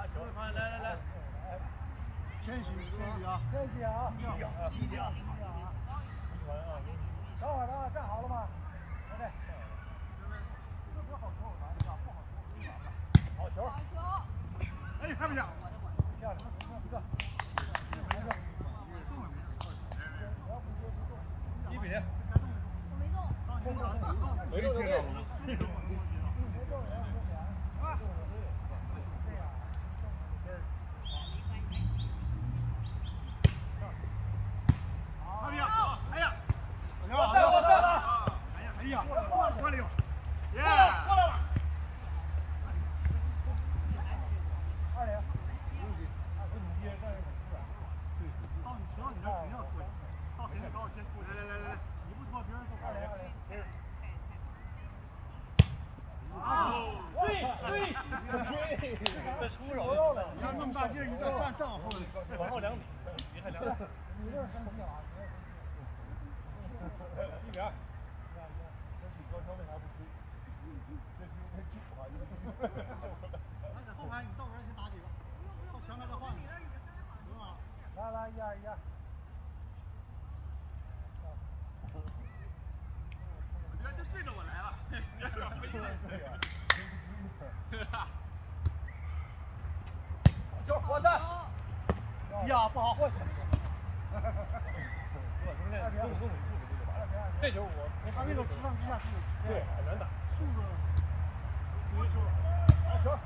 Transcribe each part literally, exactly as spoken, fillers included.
球，来来来， 谦虚谦虚啊， 谦虚啊， 低调低调。 等会儿等会儿站好了吗？来来，这不是好球，拿一下，不好球，好球，好球， 哎，看不见， 漂亮，一个， 一比零， 我没动， 没接到。哎呀，哎呀， 我带我带了， 哎呀，哎呀，过来哟，耶！ 过来吧。二零，我你接但是很突然。 对，到你知道你这肯定要脱，到谁高先脱。来来来来，你不脱别人就二零二零。 哦，追追追，这出手了！ 你看那么大劲儿，你再站站往后头， 再往后两米，你还两米。 你这生气啊？ 一比二。 高超为啥不追？这是因为救啊，因为救回来。来，在后排你到时候先打几个，到前排再换。行啊。 来来，一二一二。 我觉得就对着我来了，这个飞了。 球，我的。 呀，不好。 这球我， 他那个直上直下，这个对很难打。 速度。 好球，好球。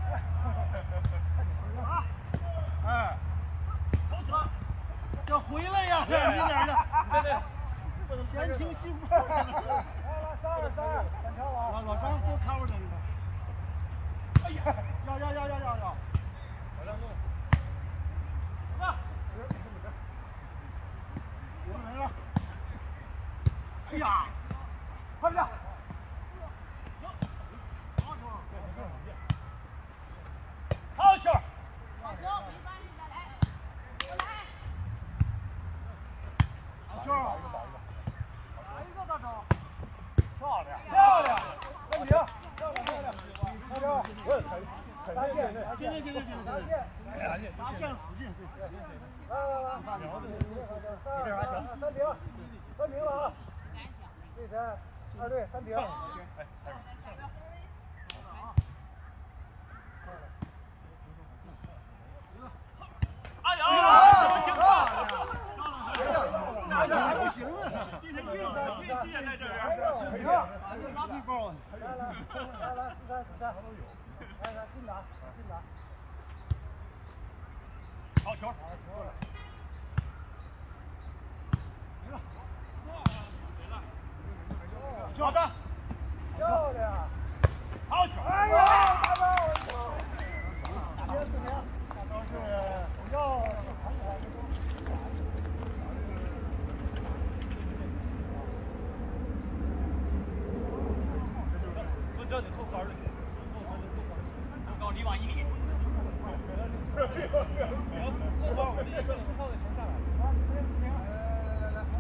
啊！ 哎， 好球！ 要回来呀，远一点的。 对对， 前庭信步。 来来，三二三二，反超啊！ 老老张多 cover 的这个。哎呀，要要要要要要。 老张弄。 啊！ 我来了。哎呀，快点！ 好球！ 好球，没关系的，来，我来。 好球！ 打一个大招，漂亮漂亮，三平，漂亮漂亮，大招，砸线， 进进进进进砸进！ 线， 砸线附近，对。 来来来，三平，三平，三平了啊！对三，二队三平。 哎呀，什么情况？ 那这还不行啊！ 运气运气也在这边。 你看，这拉皮包啊！ 来来来来，四三四三，来来进打进打。 好球！ 好的，漂亮， 好球！ 哎呀，大招！四平四平，大招是要很好的。 我只要你扣杆儿就行，扣杆儿就扣杆儿，扣高离网一米。扣杆我第一个靠在球上来。 来四平四平， 来来来来，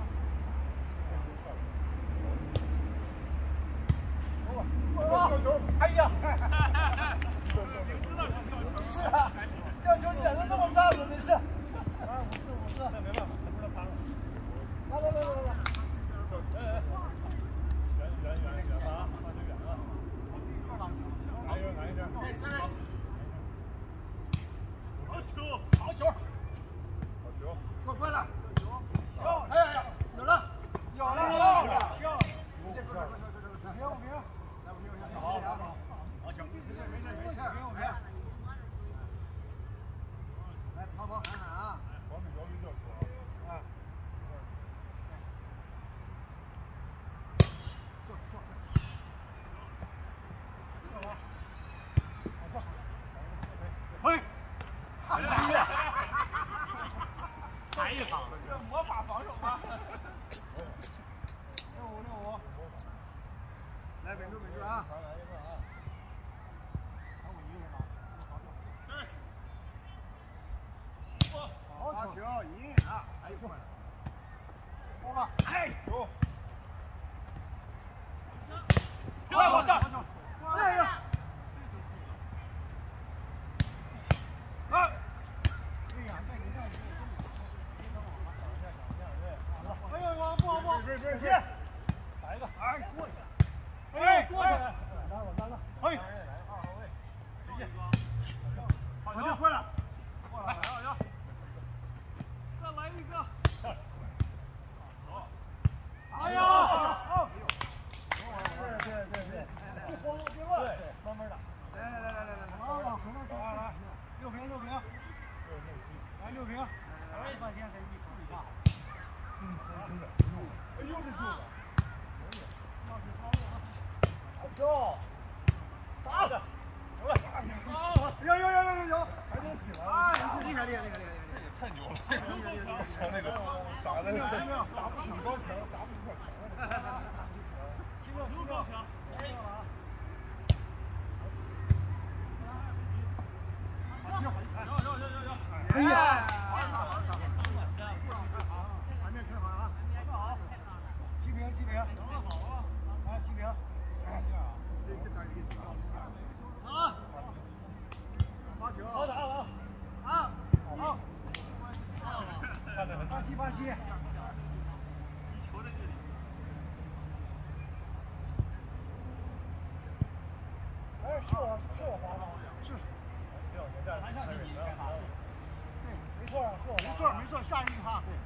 哎呀！是啊，吊球捡的那么站着，那是。 来五四五四， 那没办法，他不能趴了。 来来来来来。 哎哎，远远远远吧啊，放就远了。拿一个拿一个。好球！好球！好球！ 过关了。哎呀呀，有了，有了，有了。你这快快快快快快！ 五平五平， 来五平五平，好好好。 好球！ 没事没事没事，哎。来跑跑喊喊啊！ 保比姚明叫球啊！ 啊。坐坐。嘿。哎呀！ 来一场，这魔法防守吗？ 六五六五。来稳住稳住啊！ 来一个啊！还我一个人拿， 好球，赢啊！哎呦， 好吧， 哎，球！ 好球！ 来我这！ 哎呀！ 球，打的，有了， 有有有有有，还能起来，厉害厉害厉害厉害！ 这也太牛了！从那个打的打不出高墙，打不出小墙了。 七个七个， 哎呀！盘面看好啊！七平七平，哎七平，这这点意思啊！好，发球， 好打啊！ 啊，好，巴西巴西， 一球的距离。 哎，是我是我发的，是。 篮上去你干嘛？ 对，没错啊，是我没错没错，下一句话对。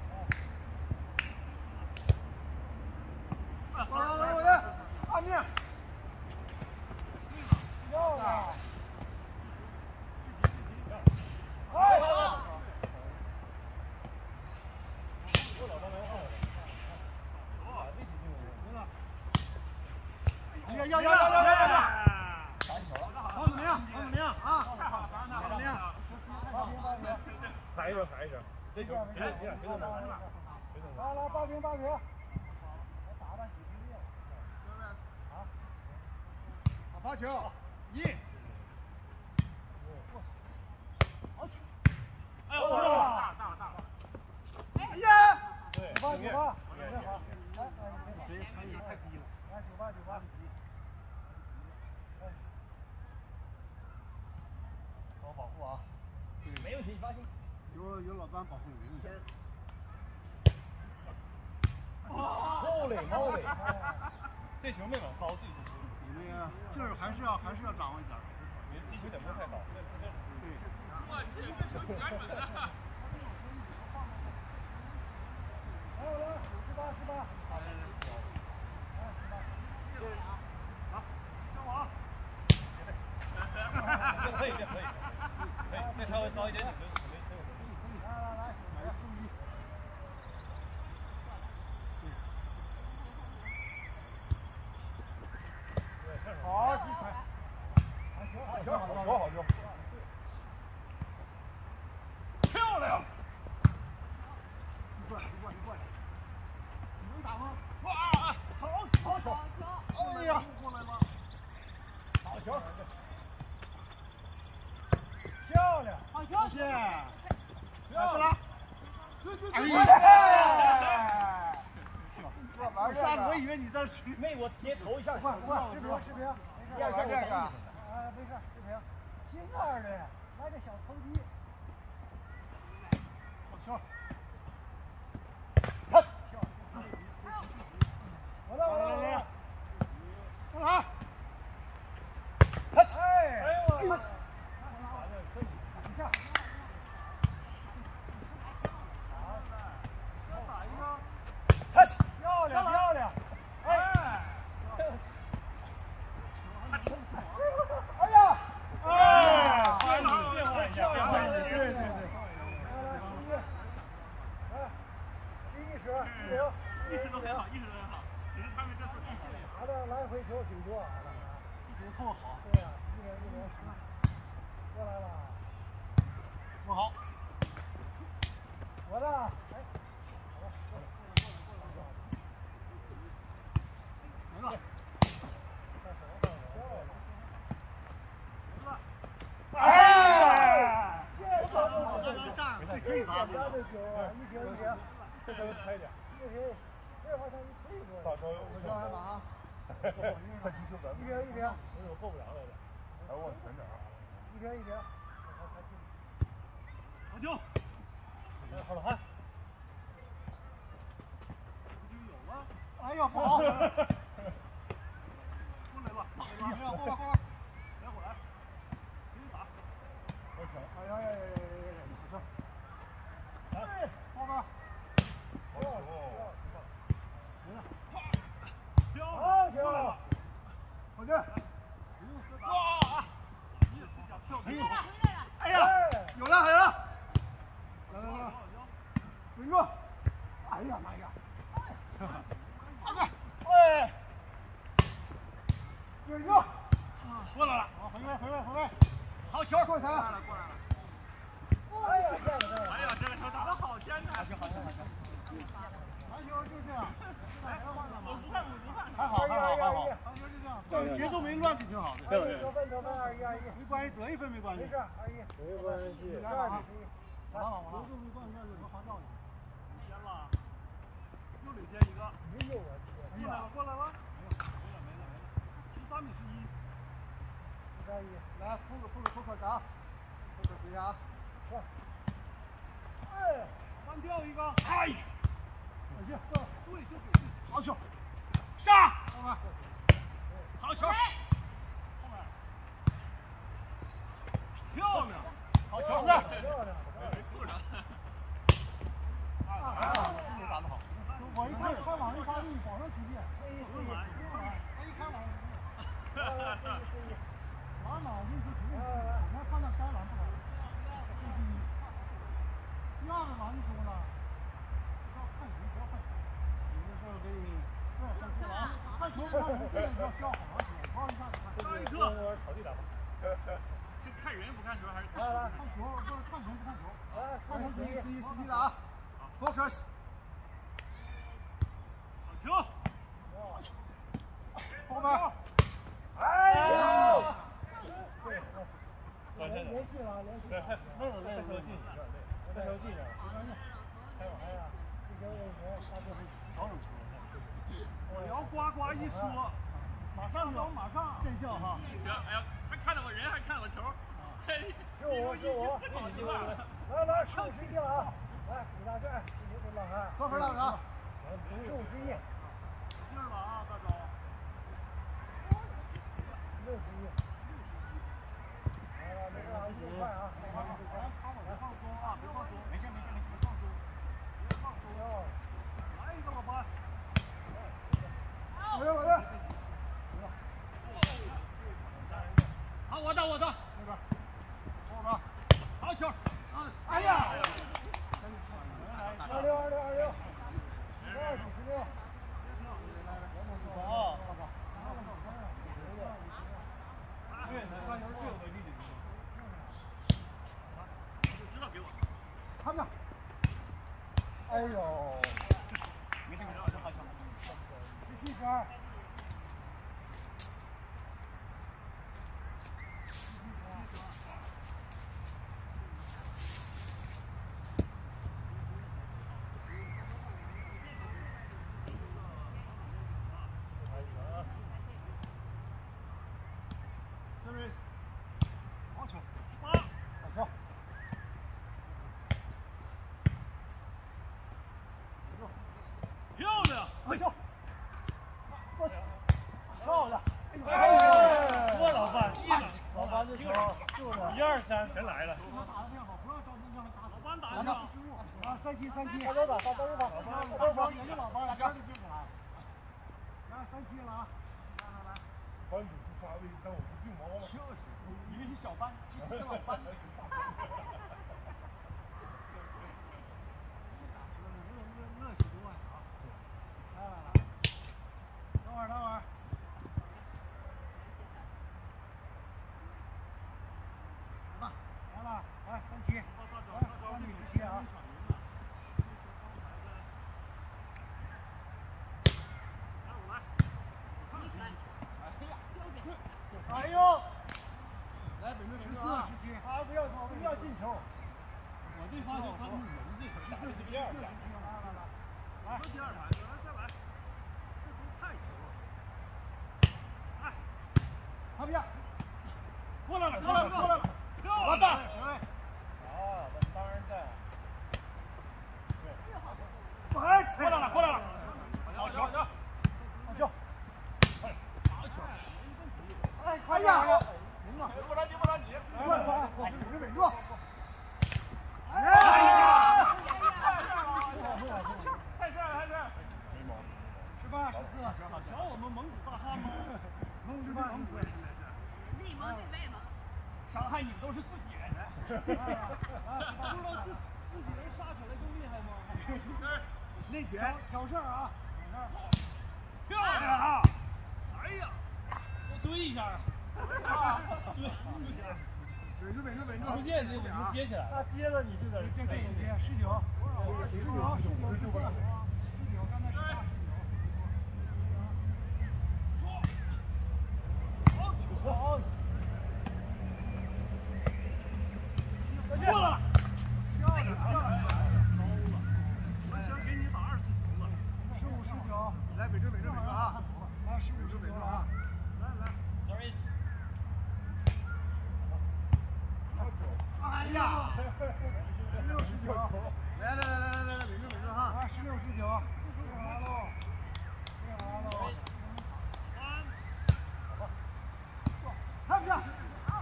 我我我的暗面，漂亮！哎，呀呀呀呀呀呀！好怎么样？好怎么样啊？好怎么样？ 踩一脚，踩一脚，这球谁谁谁动的？ 来来，八平八平。打打几十遍。啊！好发球，一。好球！ 哎呦，大大大！ 哎呀！ 对， 九八九八，准备好。来， 谁传球太低了？ 来，九八九八。 好保护啊！没问题，放心。 有有老班保护，没问题。 Holy moly！ 这球没往高，这球。 你那个劲儿还是要还是要掌握一点。 你击球点不太高。对。 我去，这球旋转的。 来来来，十八十八。来十八。 好，上网。可以，可以，可以，再稍微高一点点，没没没有问题。 来来来，来个速一。好，击拍。好球，好球，好球，好球。 漂亮！ 一过来，一过来，一过来。你能打吗？ 哇！好好球！ 哎呀，过来吧。 好球！ 漂亮，好球！谢谢。 漂亮！ 哎呀！我下次我以为你在吃。 没，我接头一下。 快快，视频视频。 第二下这个。 啊，没事，视频。新二的，来个小偷鸡。好球！ 他。 我来，我来，我来。上来。 他。 哎！ 哎呦！ 一下。打一个。 他。 漂亮，漂亮。哎！哎呀！哎！ 变化一下，变化一下。 对对对。来来，十一。来，十一十，一零。 意识都很好，意识都很好，只是他们这次意识也好。 拿到来回球挺多。这球扣好。对呀，一零一零十。过来了。不好。我的。哎。来了。哎！这球上，这可以砸的球啊！一平一平， 这稍微开一点。 一平，这好像一退过。 大招有我叫来马啊！ 他击球咱一平一平， 我有够不着来着。 还往前点。 一平一平。 好球！好了，汉。 有啊！哎呀，不好！过来吧，过来吧，过来过来。别过来，给你打。好球！哎呀呀呀呀呀呀！好球！哎，报吧。 好球！ 好球！好球！哇！哎呀，有了，有了！来来来，稳住！哎呀妈呀！二个，哎！ 对球。 过来了， 回位回位回位。 好球！ 过来了过来了。哎呀，这个哎呀，这个球打得好艰难。好球好球好球！ 篮球就这样。 哎，我不看我不看。 还好还好还好。篮球就这样，这个节奏没乱就挺好的。 得分得分，二一二一。 没关系，得一分没关系。 没事，二一。没关系。 来吧啊！来吧节奏没关系，有个滑道去。 领先了，又领先一个。 没有啊！ 过来了过来了。没了没了没了。十三比十一。 十三一。 来，副副副科啥？副科谁呀？ 是。哎， 单掉一个。哎。 哎呀， 对就给对。 好球！ 杀！ 后面。 好球！后面。漂亮！好球！ 漂亮！ 没扣上。 啊，这打得好。我一看开网一发力，保证出界。 四一四一。 他一开网。 来四一四一。 拿脑筋就不用，我们判断该篮不篮。这是第一。第二个篮子多了，不要看人，不要看人。有的时候给你，对，看球篮，看球看人，这个要需要好好学，不要一下子看。 上一课。 草地打吧。 是看人不看球还是看来来，看球不是看人不看球。 来， 看球四一四一四一的啊 ，focus。 好球！ 后面。 哎呦！连连续了，连续。 累了累了， 这球进了，开玩呀！这球也行，他就是早有球。 我要呱呱一说， 马上就马上见效哈。 行，哎呀，他看到我人还是看到我球？ 是我是我，来来，十五之一了啊！来，李大帅，你给老韩。 多分了啊？ 十五之一。 劲儿了啊，大招。 六十一。来来，没事啊，一快啊！ 别放松啊，别放松，没事没事没事，别放松，别放松。来一个老班。 我的我的。 好，我的我的。 那个，后边。 好球！ 哎呀！ 二六二六二六。十二比十六。 好，好吧。 对，篮球最有威力的地方。就知道给我。 看着。哎呦！ 没事没事，这好球。 十七十二。Series， 好球， 八， 好球， 漂亮， 好球，过去，漂亮， 哎呦， 我老班， 老班这球就是一二三全来了。 打得挺好，不要着急让他打。 老班打得上。 啊，三七三七， 大招打，大招打， 大招也是老班，大招就进来。来三七了啊！来来来， 班主不发威，但我不病毛了。 就是，以为是小班，其实是老班。 乐乐喜多呀啊！来来来，等会儿等会儿。来吧，来了，来三七，来三七十七啊！哎呦！来，北妹十四十七，啊不要不要进球。 我这发球看不文字， 十四十七，来来来，来第二盘，来再来，这不是菜球。哎， 旁边， 过来了，过来了，过来了， 完蛋！ 啊，稳当然在。 哎， 过来了，过来了，好球，好球， 好球！ 哎呀，赢了， 不着急，不着急， 过来，稳住稳住。哎呀！太帅了，太帅！ 十八十四， 瞧我们蒙古大汉吗？ 蒙古大汉真的是。 内蒙对外蒙。 伤害你们都是自己人。不知道自己自己人杀起来就厉害吗？ 内卷，挑事儿啊！ 漂亮啊！哎呀， 追一下啊！追一下。 稳住稳住稳住！ 出现这我就接起来他接了你就得这这个接十九，十九十九十四，十九刚才十八十九。好。过了。漂亮漂亮！我想给你打二次球了。十五十九，来稳住稳住稳住啊！来十五十九啊！来来 ，sorry。 哎呀！十六十九，来来来来来来，稳住稳住哈！啊，十六十九，别滑喽，别滑喽。看不见。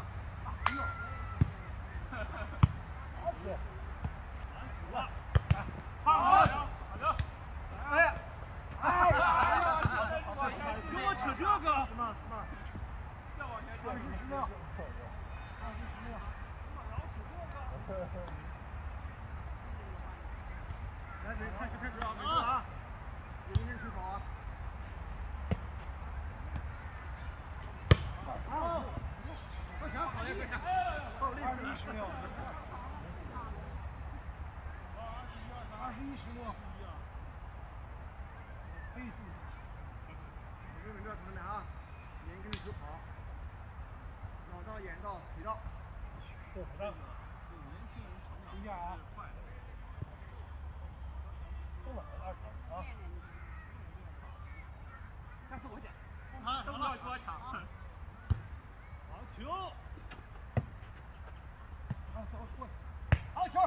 好，好，好，哎，哎呀！给我扯这个！死嘛死嘛！二十十六，二十十六。来，准备开始开始啊！开始啊！有人吹跑啊！好，不行，好嘞，不累死了。十六。二十一十六。飞速加。稳住稳住，同志们啊！眼跟着球跑，脑到眼到腿到。 是的。 中间啊！ 都哪来的啊？ 下次我捡。 啊，都不要跟我抢。好球！ 好走过去。 好球！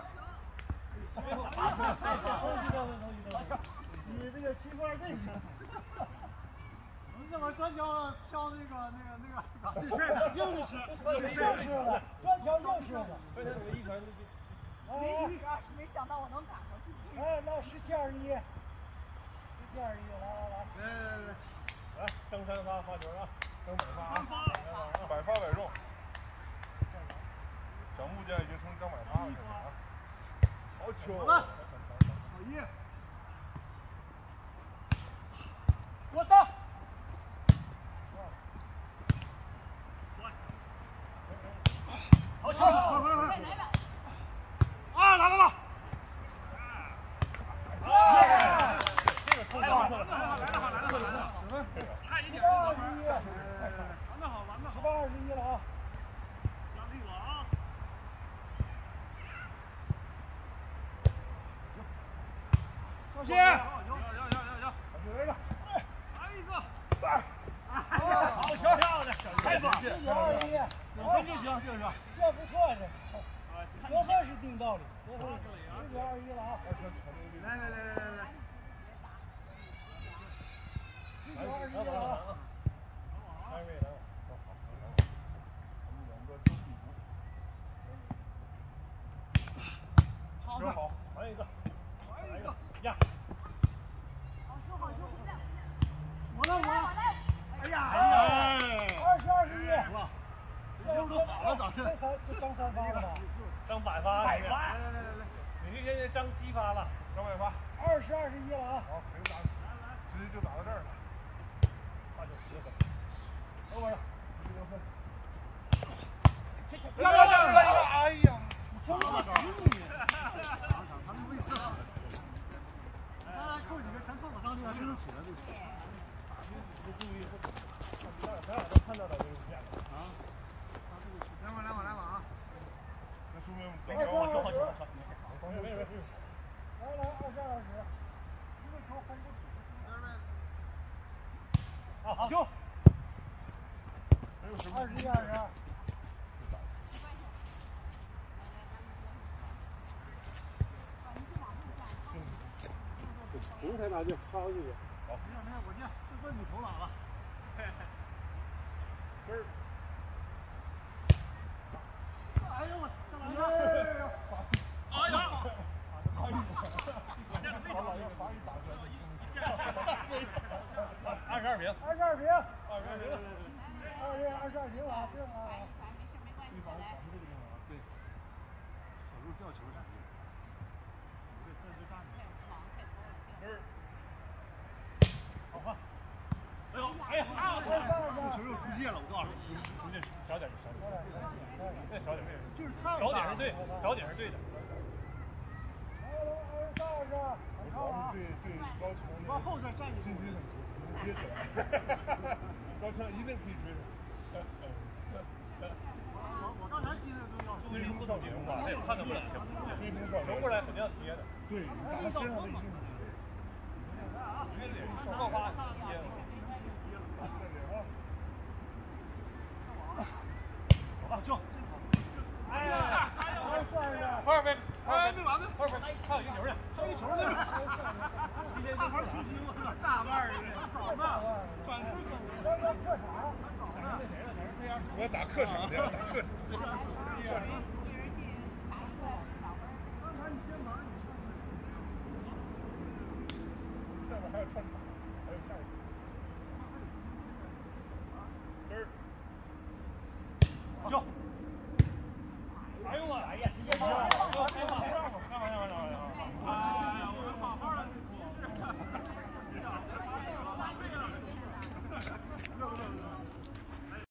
好球！ 你这个奇怪这个。你怎么专挑挑那个那个那个最帅的， 硬的吃， 最帅的，专挑硬吃的。 刚才你们一传没没想到我能赶过去。 哎，那十七二一，十七二一，来来来， 来来来来， 来，张三发发球啊，张百发啊， 百发百中。小木匠已经成张百发了，啊！好球！ 好一，我打。 好球！ 快快快！啊，来来来！ 哎，这个冲上去了， 来了来了来了来了！ 差一点，二十一， 玩的好玩的好， 十八二十一了啊！ 相信我啊！上线！要要要要要！ 来一个， 来一个！ 好球，漂亮，太棒了！ 十九二一， 两分就行，就是。 这不错的，得分是定道理，得分十九二一了啊！ 来来来来来来， 十九二一了啊！ 来位来， 我们两个都地图。 好的， 好， 来一个， 来一个呀！ 好球好球， 我来我来。 哎呀哎！ 二十二十一， 溜都好了，咋的？ 这三这张三发了吧？ 张百发，百发， 来来来来， 你这现在张七发了， 张百发， 二十二十一了啊！ 好，给他打，直接就打到这儿了。 那就十个分，等会儿， 十六分。 呀呀呀呀！ 哎呀！ 上了死你！想想他那位置，他扣几个全凑到上去了，真起来这个。 不注意不，咱俩咱俩都看到了这个线了啊！来吧来吧来吧啊！ 那说明没事，我球好球好球，没事没事没事。 来来，二十二十，一个球轰不死。 好好球。 二十一二十。 不用太大劲，发过去就。 好，没事没事，我接，就奔你头脑了。 这儿。 哎呦我，干嘛呢？哎呀！ 哎呀！ 把老爷罚一打出来。 二十二平， 二十二平， 二十二平， 二十二十二平了，这样啊。 没事没关系，来。 对，小鹿吊球啥的。这这这大你。 这儿。 好看。 哎呦，哎呀， 这球又出界了，我告诉你， 出界少点，少点，再少点， 劲儿太大了。 找点是对，找点是对的。 主要是对对高强， 你往后再站一步， 信心很足，能接起来。高强一定可以追上。 我我刚才接的都要追风少节嘛，他也判断不了球， 追风少球过来肯定要接的。 对，你打他身上的一定是。 绝对，爆发接了。 三点啊！ 啊，就哎呀，二分，二分没完呢，二分，还有一个球呢， 还有一球呢。大牌球星，我操，大腕儿的，早呢，转出去，客场，早呢。 我要打客场，我要打客场。 这样死，转出。刚才你肩膀，你下面还要穿。